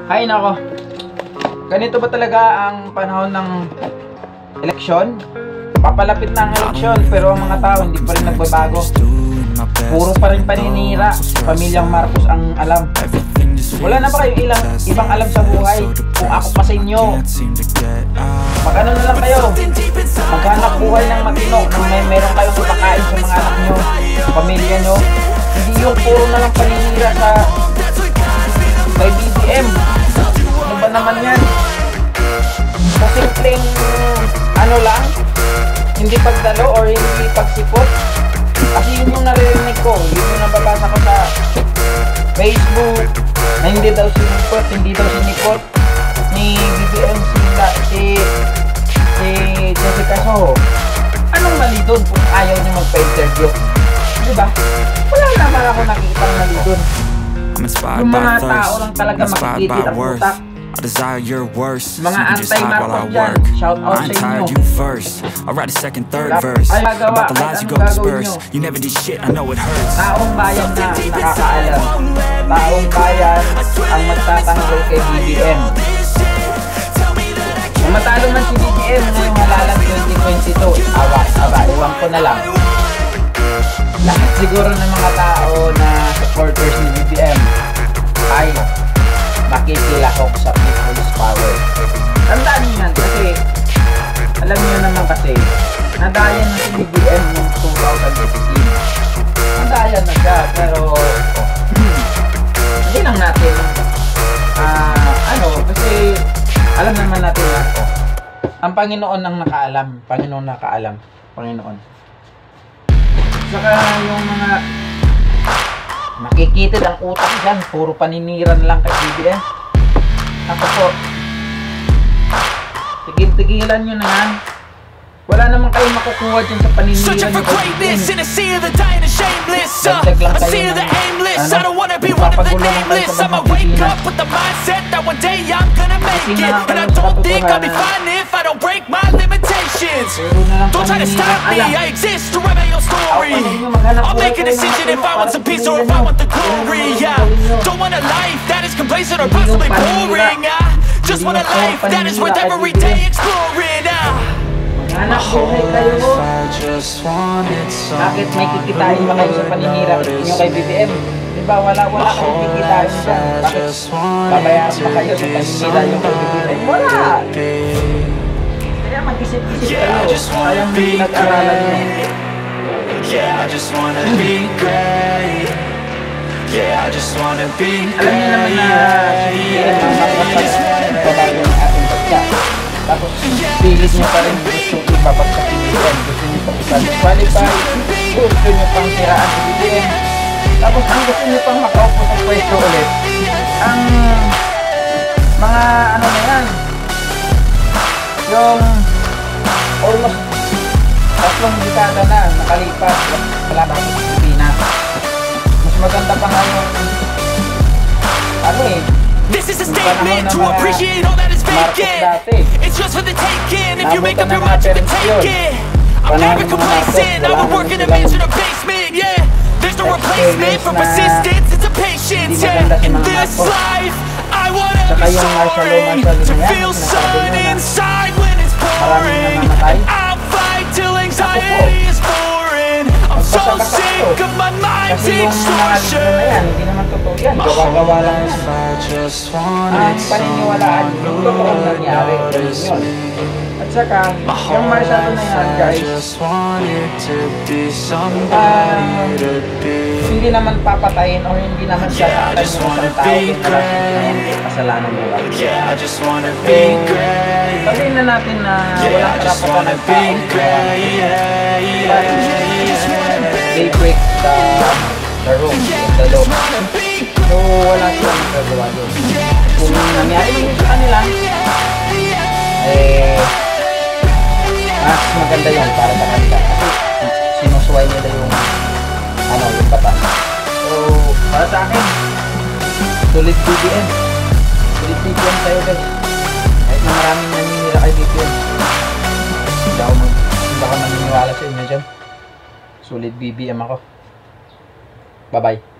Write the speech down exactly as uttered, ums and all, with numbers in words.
Hay nako. Ganito ba talaga ang panahon ng eleksyon? Papalapit na ang eleksyon pero ang mga tao hindi pa rin nagbabago. Puro pa rin paninira, pamilyang Marcos ang alam. Wala na ba kayong ilang ibang alam sa buhay? Kung ako pa sa inyo, mag-ano na lang kayo, maghanap buhay ng matino nang may meron kayong ipakain sa mga anak nyo, sa pamilya nyo. Hindi yung puro na lang paninira sa Kay B B M. Ano ba naman yan? Sa simpleng ano lang, hindi pagdalo or hindi pagsipot. Kasi yun yung naririnig ko, yun yung nababasa ko sa Facebook, na hindi daw sinipot, hindi daw sinipot ni B B M sila, si si Jessica Soho. Anong mali doon kung ayaw niya magpa-interview? Diba? Wala naman ako nakikitang mali doon. Yung mga tao lang talaga makikitid ang utak. I desire your worst. Mga You can just hide while I work. I'm tired, you first. I'll write a second, third verse about the lies you go disperse. You never did shit, I know it hurts. Taong bayan na nakakaalam. Taong bayan ang magtatanggol kay B B M. Kung matalo man si B B M ngayong halalang twenty twenty-two, awa, awa, iwan ko na lang. Lahat siguro ng mga tao na supporters ni B B M ay makikilahok sa people's power. Tandaan niyo yan kasi alam niyo naman kasi nadayan na si B B M noong two thousand fifteen. Nadayan na siya pero oh, hindi lang natin uh, ano kasi alam naman natin na oh, ang Panginoon ang nakaalam. Panginoon nakaalam. Panginoon. Saka yung mga makikitid ang utak dyan, puro paniniran lang kay B B M. Ako po, tigil-tigilan nyo na yan. Wala naman kayo makukuha dyan sa paniniran nyo kay B B M. Dagdag lang kayo ng ano, papagulungan kayo sa mga Pilipina. Isinahan kayo sa katotohanan. Don't try to stop me, I exist to rebel your story. I'll make a decision if I want some peace or if I want the glory. Yeah, don't want a life that is complacent or possibly boring. I just want a life that is worth every day exploring. Hanap buhay kayo mo. Bakit may kikitain ba kayo sa paninira nyo kay B B M? Diba wala wala kayong kikitain dyan? Bakit babayaran pa kayo sa paninira nyo kay B B M? Wala! Kaya mag-isip-isip kayo. Sayang hindi nag-aralan nyo. Yeah, I just wanna be great. Yeah, I just wanna be great. Alam niyo naman na si B B M ang magpapagbabago ng ating pagka. Tapos pilit nyo pa rin gusto ipapagsak si B B M. Gusto nyo pang ipag-qualify. Gusto nyo pang siraan si B B M. Tapos ang gusto nyo pang makaupo sa pwesto ulit. Ang mga ano na yan, yung almost tatlong dekada na nakalipas wala pa sa Pilipinas. Mas maganda pa nga yung ano eh, this is a statement to appreciate all that is vacant. It's just for the taking. If you make up your mind, you can take it. I'm never complacent. I would work in a mansion or basement. Yeah, there's no replacement for persistence. It's a patience. Yeah, in this life, I want every soaring to feel sun inside when it's pouring. I'll fight till anxiety is foreign. I'm so sick of my mind's extortion. hindi naman totoo yan. Gawa-gawa lang yan. Ang paniniwalaan, yung totoong nangyari. Yun. At saka, yung masyado na yan, guys, uh, hindi naman papatayin o hindi naman siya tatay mo isang tao na kasalanan mo lang. Eh, sabihin na natin na walang karapatan ng tao. They break the, the rules of the law. So, wala silang magagawa doon. Kung nangyari yun sa kanila, eh, mas maganda yun para sa kanila. Kasi sinusuway nila yung, ano, yung batas. So, para sa akin, sulit B B M. Sulit B B M tayo guys. Kahit na maraming naninira kay B B M. Hindi ako, hindi ako naniniwala sa inyo dyan. Sulit B B M ako. Bye-bye.